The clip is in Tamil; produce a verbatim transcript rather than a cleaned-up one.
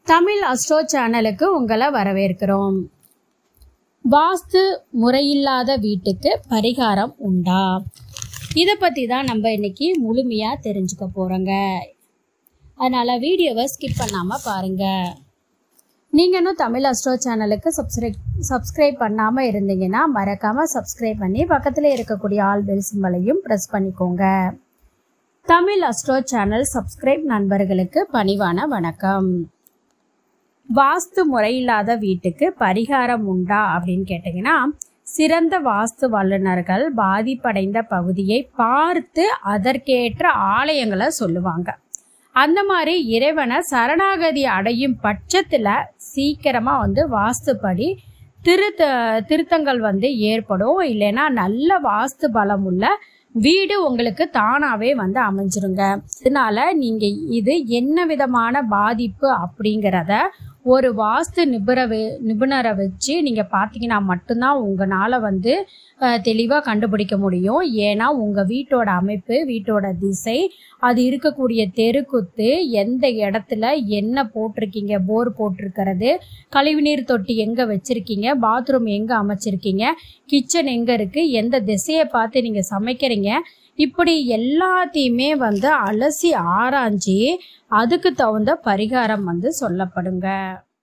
தமிழ் அஸ்ட்ரோ சேனலுக்கு உங்களை வரவேற்கிறோம். வாஸ்து முறையில்லாத வீட்டுக்கு பரிகாரம் உண்டா? இதை பற்றி தான் நம்ம இன்னைக்கு முழுமையாக தெரிஞ்சுக்க போகிறோங்க. அதனால் வீடியோவை ஸ்கிப் பண்ணாமல் பாருங்கள். நீங்கள் இன்னும் தமிழ் அஸ்ட்ரோ சேனலுக்கு சப்ஸ்கிரைப் சப்ஸ்கிரைப் பண்ணாமல் இருந்தீங்கன்னா மறக்காமல் சப்ஸ்கிரைப் பண்ணி பக்கத்தில் இருக்கக்கூடிய ஆல் பெல் சிம்பலையும் ப்ரெஸ் பண்ணிக்கோங்க. தமிழ் அஸ்ட்ரோ சேனல் சப்ஸ்கிரைப் நண்பர்களுக்கு பணிவான வணக்கம். வாஸ்து முறையில்லாத வீட்டுக்கு பரிகாரம் உண்டா அப்படின்னு கேட்டிங்கன்னா, சிறந்த வாஸ்து வல்லுநர்கள் பாதிப்படைந்த பகுதியை பார்த்து அதற்கேற்ற ஆலயங்களை சொல்லுவாங்க. அந்த மாதிரி இறைவனை சரணாகதி அடையும் பட்சத்தில் சீக்கிரமாக வந்து வாஸ்துப்படி திருத்த திருத்தங்கள் வந்து ஏற்படும். இல்லைன்னா நல்ல வாஸ்து பலம் உள்ள வீடு உங்களுக்கு தானாகவே வந்து அமைஞ்சிருங்க. இதனால நீங்கள் இது என்ன விதமான பாதிப்பு அப்படிங்கிறத ஒரு வாஸ்து நிபுண நிபுணரை வச்சு நீங்கள் பார்த்தீங்கன்னா மட்டும்தான் உங்களால் வந்து தெளிவாக கண்டுபிடிக்க முடியும். ஏன்னா உங்கள் வீட்டோட அமைப்பு, வீட்டோட திசை, அது இருக்கக்கூடிய தெருக்குத்து, எந்த இடத்துல என்ன போட்டிருக்கீங்க, போர் போட்டிருக்கிறது, கழிவுநீர் தொட்டி எங்கே வச்சுருக்கீங்க, பாத்ரூம் எங்கே அமைச்சிருக்கீங்க, கிச்சன் எங்கே இருக்குது, எந்த திசையை பார்த்து நீங்கள் சமைக்கிறீங்க, இப்படி எல்லாத்தையுமே வந்து அலசி ஆராய்ஞ்சி அதுக்கு தகுந்த பரிகாரம் வந்து சொல்லப்படுங்க.